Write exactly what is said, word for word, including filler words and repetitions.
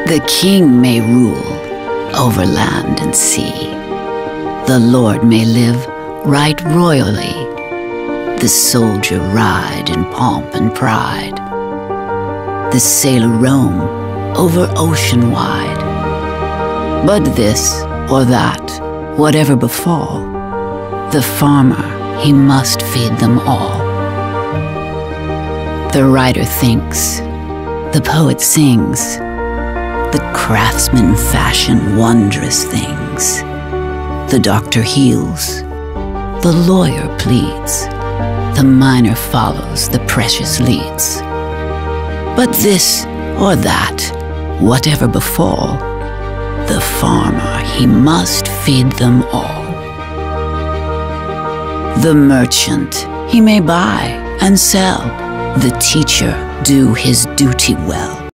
The king may rule over land and sea. The lord may live right royally. The soldier ride in pomp and pride. The sailor roam over ocean wide. But this or that, whatever befall, the farmer, he must feed them all. The writer thinks, the poet sings, the craftsman fashion wondrous things. The doctor heals, the lawyer pleads, the miner follows the precious leads. But this or that, whatever befall, the farmer, he must feed them all. The merchant, he may buy and sell, the teacher do his duty well.